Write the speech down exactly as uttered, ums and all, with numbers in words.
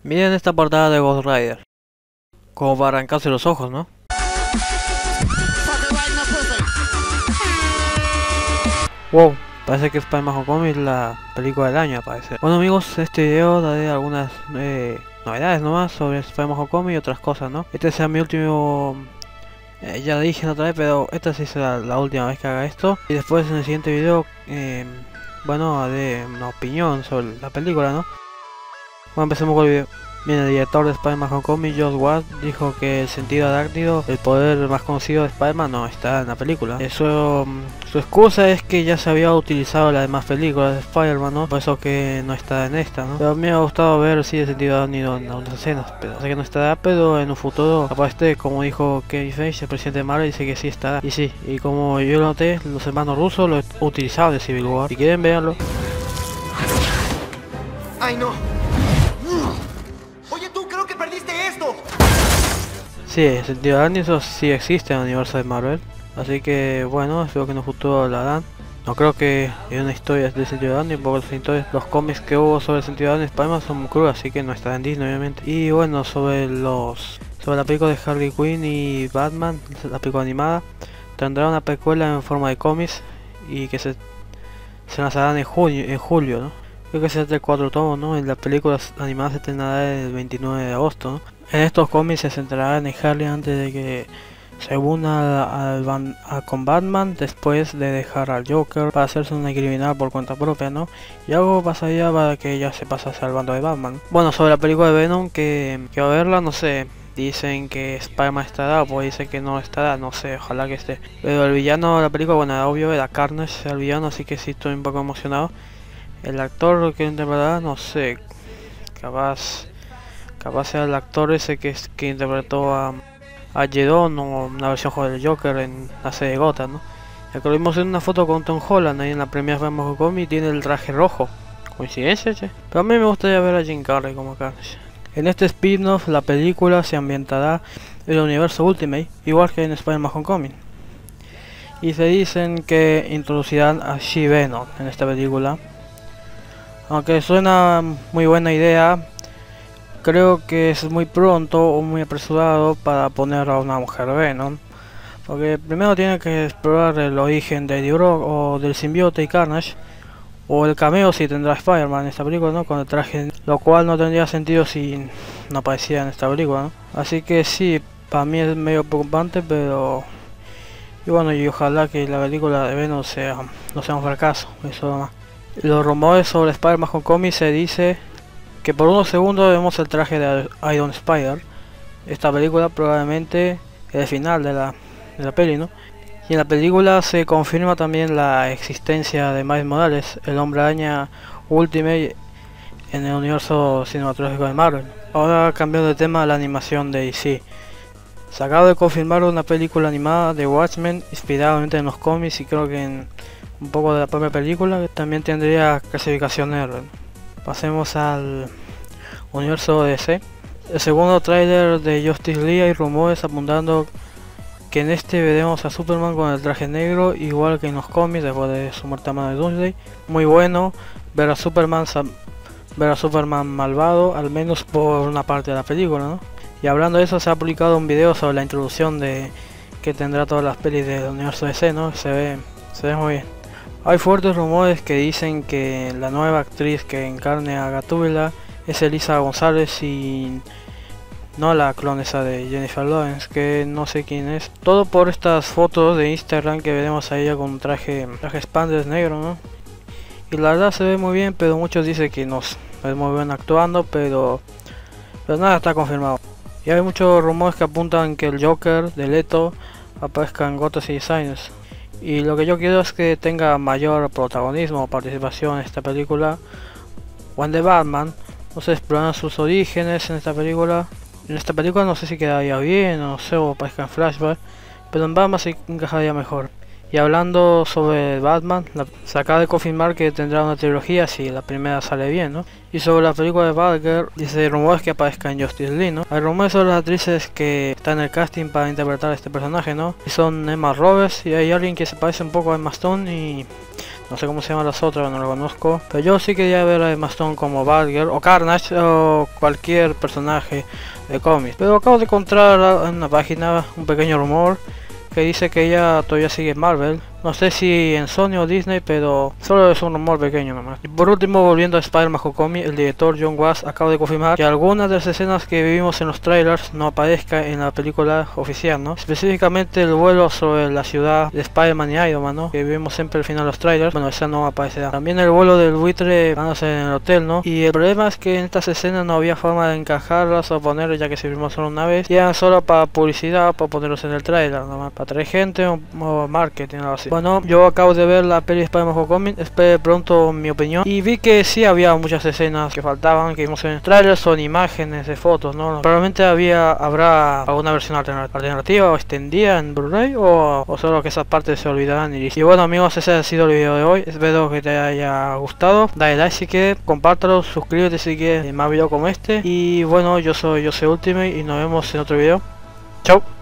Miren esta portada de Ghost Rider. Como para arrancarse los ojos, ¿no? Wow, parece que Spider-Man Homecoming es la película del año, parece. Bueno amigos, este video daré algunas eh, novedades nomás sobre Spider-Man Homecoming y otras cosas, ¿no? Este será mi último... Eh, ya dije la otra vez, pero esta sí será la última vez que haga esto. Y después en el siguiente video, eh, bueno, haré una opinión sobre la película, ¿no? Bueno, empecemos con el video. Bien, el director de Spider-Man Homecoming, Joss Whedon, dijo que el sentido arácnido, el poder más conocido de Spider-Man, no está en la película. Eso, su excusa es que ya se había utilizado en las demás películas de Spider-Man, ¿no? Por eso que no está en esta, ¿no? Pero a mí me ha gustado ver si sí, el sentido arácnido en algunas escenas, pero sé que no estará, pero en un futuro, aparte, como dijo Kevin Feige, el presidente de Marvel, dice que sí estará. Y sí, y como yo lo noté, los hermanos rusos lo utilizaron de Civil War. Si quieren verlo. ¡Ay, no! Oye, tú, creo que perdiste esto. Sí, el sentido arácnido sí existe en el universo de Marvel. Así que, bueno, espero que en un futuro lo harán. No creo que haya una historia del sentido arácnido, porque los, historias, los cómics que hubo sobre el sentido arácnido de Spider-Man son muy crudos, así que no estará en Disney, obviamente. Y bueno, sobre los sobre la película de Harley Quinn y Batman, la película animada, tendrá una precuela en forma de cómics y que se, se lanzarán en junio, en julio, ¿no? Creo que será de cuatro tomos, ¿no? En la película animada se estrenará el veintinueve de agosto, ¿no? En estos cómics se centrarán en Harley antes de que se una al, al, a, con Batman, después de dejar al Joker para hacerse una criminal por cuenta propia, ¿no? Y algo pasaría para que ella se pasase al bando de Batman. Bueno, sobre la película de Venom, que quiero verla, no sé. Dicen que Spider-Man estará, pues dicen que no estará, no sé, ojalá que esté. Pero el villano de la película, bueno, obvio era Carnage, el villano, así que sí estoy un poco emocionado. El actor que interpretará, no sé, capaz, capaz sea el actor ese que, que interpretó a, a Jedon o una versión joven del Joker en la serie de Gotham, ¿no? Ya que lo vimos en una foto con Tom Holland ahí en la premiere de Homecoming y tiene el traje rojo. ¿Coincidencia, che? Pero a mí me gustaría ver a Jim Carrey como Carnage. En este spin-off la película se ambientará en el universo Ultimate, igual que en Spider-Man Homecoming. Y se dicen que introducirán a She-Venom en esta película. Aunque suena muy buena idea, creo que es muy pronto o muy apresurado para poner a una mujer Venom. Porque primero tiene que explorar el origen de Eddie Brock o del simbionte y Carnage. O el cameo si tendrá Spider-Man en esta película, ¿no? Con el traje, lo cual no tendría sentido si no apareciera en esta película, ¿no? Así que sí, para mí es medio preocupante, pero... Y bueno, y ojalá que la película de Venom sea, no sea un fracaso, eso más. Los rumores sobre Spider-Man Homecoming se dice que por unos segundos vemos el traje de Iron Spider. Esta película probablemente es el final de la, de la peli, ¿no? Y en la película se confirma también la existencia de Miles Morales, el Hombre Araña Ultimate en el universo cinematográfico de Marvel. Ahora cambiando de tema, la animación de D C. Se acaba de confirmar una película animada de Watchmen inspirada en los cómics y creo que en un poco de la propia película, que también tendría clasificación R. Pasemos al universo D C. El segundo tráiler de Justice League, hay rumores apuntando que en este veremos a Superman con el traje negro, igual que en los cómics después de su muerte a mano de Doomsday. Muy bueno ver a Superman ver a Superman malvado, al menos por una parte de la película, ¿no? Y hablando de eso, se ha publicado un video sobre la introducción de que tendrá todas las pelis del universo D C, ¿no? Se ve, se ve muy bien. Hay fuertes rumores que dicen que la nueva actriz que encarne a Gatúbela es Elisa González y no la clon esa de Jennifer Lawrence, que no sé quién es. Todo por estas fotos de Instagram que veremos a ella con un traje, traje spandex negro, ¿no? Y la verdad se ve muy bien, pero muchos dicen que no es muy bien actuando, pero, pero nada está confirmado. Y hay muchos rumores que apuntan que el Joker de Leto aparezca en Gotham City Sirens. Y lo que yo quiero es que tenga mayor protagonismo o participación en esta película. O en The Batman, no sé, exploran sus orígenes en esta película. En esta película no sé si quedaría bien, o no sé, o aparezca en flashback. Pero en Batman sí encajaría mejor. Y hablando sobre Batman, la, se acaba de confirmar que tendrá una trilogía si la primera sale bien, ¿no? Y sobre la película de Batgirl, dice rumores que aparezca en Justice League, ¿no? Hay rumores sobre las actrices que están en el casting para interpretar a este personaje, ¿no? Y son Emma Roberts y hay alguien que se parece un poco a Emma Stone y no sé cómo se llaman las otras, no lo conozco, pero yo sí quería ver a Emma Stone como Batgirl o Carnage o cualquier personaje de cómics, pero acabo de encontrar en una página un pequeño rumor que dice que ella todavía sigue en Marvel. No sé si en Sony o Disney, pero solo es un rumor pequeño nomás. Y por último, volviendo a Spider-Man Homecoming, el director John Watts acaba de confirmar que algunas de las escenas que vivimos en los trailers no aparezcan en la película oficial, ¿no? Específicamente el vuelo sobre la ciudad de Spider-Man y Iron Man, ¿no? Que vivimos siempre al final de los trailers, bueno, esa no aparecerá. También el vuelo del buitre van a ser en el hotel, ¿no? Y el problema es que en estas escenas no había forma de encajarlas o ponerlas, ya que se vimos solo una vez, y eran solo para publicidad, para ponerlos en el trailer, nomás, para traer gente o, o marketing, algo así. Bueno, yo acabo de ver la peli Spider-Man Homecoming, espero pronto mi opinión, y vi que sí había muchas escenas que faltaban, que vimos en trailers, son imágenes de fotos, ¿no? Probablemente había, habrá alguna versión alternativa o extendida en Blu-ray, o, o solo que esas partes se olvidarán y listo. Y bueno amigos, ese ha sido el video de hoy, espero que te haya gustado, dale like si quieres, compártelo, suscríbete si quieres más videos como este, y bueno, yo soy yo soy Ultimate y nos vemos en otro video. Chao.